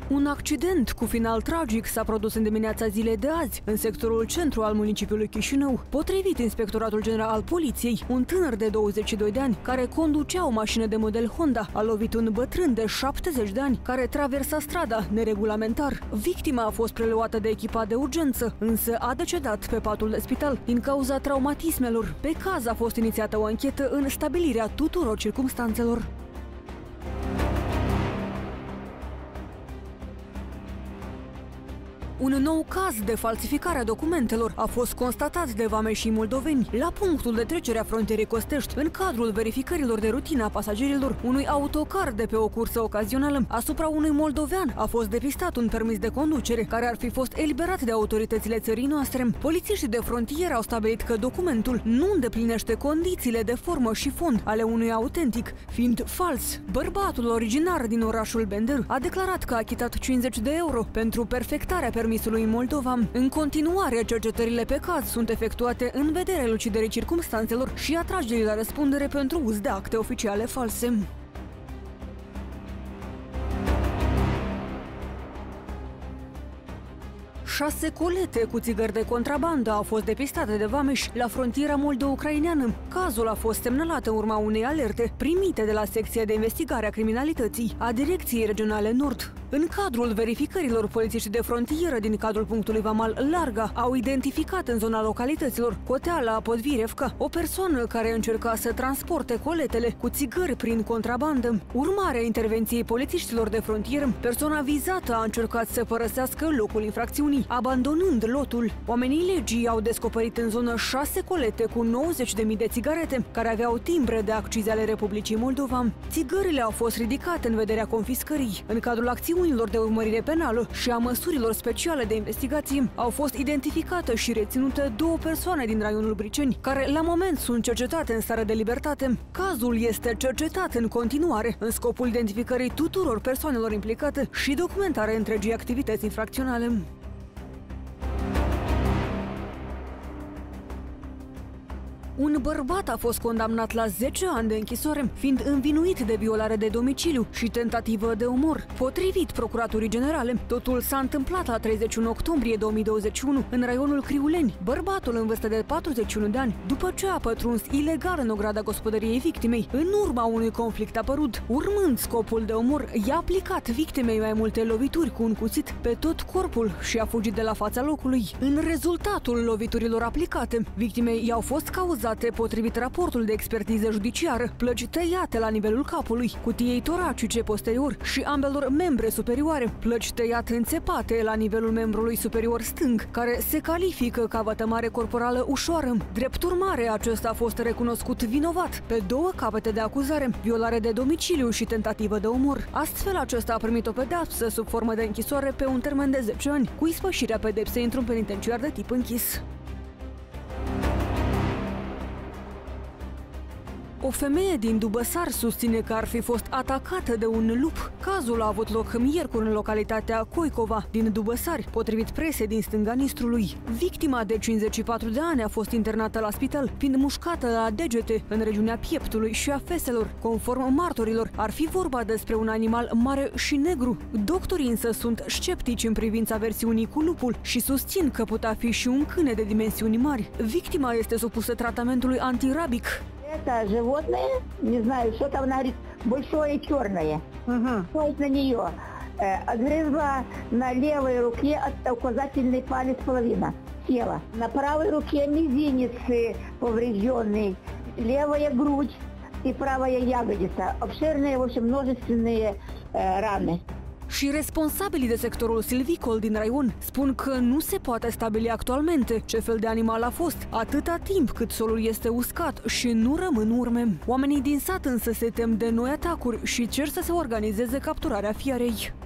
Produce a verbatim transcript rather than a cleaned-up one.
Un accident cu final tragic s-a produs în dimineața zilei de azi, în sectorul centru al municipiului Chișinău. Potrivit Inspectoratul General al Poliției, un tânăr de douăzeci și doi de ani, care conducea o mașină de model Honda, a lovit un bătrân de șaptezeci de ani, care traversa strada neregulamentar. Victima a fost preluată de echipa de urgență, însă a decedat pe patul de spital din cauza traumatismelor. Pe caz a fost inițiată o anchetă în stabilirea tuturor circumstanțelor. Un nou caz de falsificare a documentelor a fost constatat de vameșii moldoveni la punctul de trecere a frontierei Costești, în cadrul verificărilor de rutină a pasagerilor unui autocar de pe o cursă ocazională. Asupra unui moldovean a fost depistat un permis de conducere care ar fi fost eliberat de autoritățile țării noastre. Polițiștii de frontieră au stabilit că documentul nu îndeplinește condițiile de formă și fond ale unui autentic, fiind fals. Bărbatul originar din orașul Bender a declarat că a achitat cincizeci de euro pentru perfectarea permisului permisului în Moldova. În continuare, cercetările pe caz sunt efectuate în vederea elucidării circumstanțelor și atragerii la răspundere pentru uz de acte oficiale false. Șase colete cu țigări de contrabandă au fost depistate de vameși la frontiera moldo-ucraineană. Cazul a fost semnalat în urma unei alerte primite de la secția de investigare a criminalității a Direcției Regionale Nord. În cadrul verificărilor, polițiștii de frontieră din cadrul punctului vamal Larga au identificat în zona localităților Coteala, Podvirevca, o persoană care încerca să transporte coletele cu țigări prin contrabandă. Urmarea intervenției polițiștilor de frontieră, persoana vizată a încercat să părăsească locul infracțiunii, abandonând lotul. Oamenii legii au descoperit în zonă șase colete cu nouăzeci de mii de țigarete, care aveau timbre de accize ale Republicii Moldova. Țigările au fost ridicate în vederea confiscării. În cadrul acțiunilor de urmărire penală și a măsurilor speciale de investigație, au fost identificate și reținute două persoane din raionul Briceni, care la moment sunt cercetate în stare de libertate. Cazul este cercetat în continuare în scopul identificării tuturor persoanelor implicate și documentarea întregii activități infracționale. Un bărbat a fost condamnat la zece ani de închisoare, fiind învinuit de violare de domiciliu și tentativă de omor. Potrivit Procuraturii Generale, totul s-a întâmplat la treizeci și unu octombrie două mii douăzeci și unu, în raionul Criuleni. Bărbatul, în vârstă de patruzeci și unu de ani, după ce a pătruns ilegal în ograda gospodăriei victimei, în urma unui conflict apărut, urmând scopul de omor, i-a aplicat victimei mai multe lovituri cu un cuțit pe tot corpul și a fugit de la fața locului. În rezultatul loviturilor aplicate, victimei i-au fost cauzate, potrivit raportului de expertiză judiciară, plăci tăiate la nivelul capului, cutiei toracice posterior și ambelor membre superioare, plăci tăiate înțepate la nivelul membrului superior stâng, care se califică ca vătămare corporală ușoară. Drept urmare, acesta a fost recunoscut vinovat pe două capete de acuzare, violare de domiciliu și tentativă de omor. Astfel, acesta a primit o pedeapsă sub formă de închisoare pe un termen de zece ani, cu ispășirea pedepsei într-un penitenciar de tip închis. O femeie din Dubăsar susține că ar fi fost atacată de un lup. Cazul a avut loc miercuri în localitatea Coicova din Dubăsari, potrivit presei din stânga Nistrului. Victima de cincizeci și patru de ani a fost internată la spital, fiind mușcată la degete, în regiunea pieptului și a feselor. Conform martorilor, ar fi vorba despre un animal mare și negru. Doctorii însă sunt sceptici în privința versiunii cu lupul și susțin că putea fi și un câine de dimensiuni mari. Victima este supusă tratamentului antirabic. Это животное, не знаю, что там, она говорит, большое черное. Угу. Смотрит на нее. Отгрызла на левой руке от указательный палец половина тела. На правой руке мизинец поврежденный, левая грудь и правая ягодица. Обширные, в общем, множественные э, раны. Și responsabilii de sectorul silvicol din raion spun că nu se poate stabili actualmente ce fel de animal a fost, atâta timp cât solul este uscat și nu rămân urme. Oamenii din sat însă se tem de noi atacuri și cer să se organizeze capturarea fiarei.